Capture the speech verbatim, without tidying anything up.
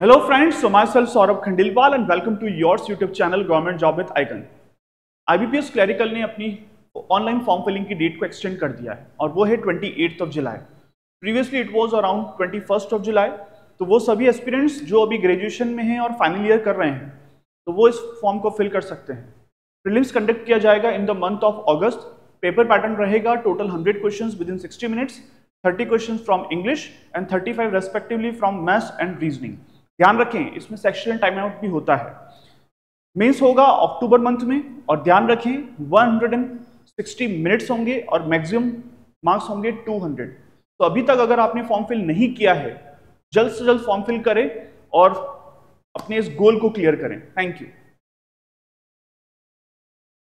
Hello friends, so myself Saurabh Khandilwal and welcome to yours YouTube channel Government Job with Icon। I B P S clerical ने अपनी online form filling की date को extend कर दिया है और वो है अट्ठाईस of July. Previously it was around twenty first of July. तो वो सभी एस्पिरेंट्स जो अभी ग्रेजुएशन में हैं और फाइनल ईयर कर रहे हैं तो वो इस फॉर्म को फिल कर सकते हैं। प्रीलिम्स कंडक्ट किया जाएगा in the month of August. Paper pattern रहेगा total hundred questions with in sixty minutes, thirty questions from English and thirty five respectively from maths and reasoning. ध्यान रखें इसमें सेक्शनल टाइम आउट भी होता है। Mains होगा अक्टूबर मंथ में और ध्यान रखें एक सौ साठ मिनट्स होंगे और मैक्सिमम मार्क्स होंगे दो सौ। तो अभी तक अगर आपने फॉर्म फिल नहीं किया है जल्द से जल्द फॉर्म फिल करें और अपने इस गोल को क्लियर करें। Thank you.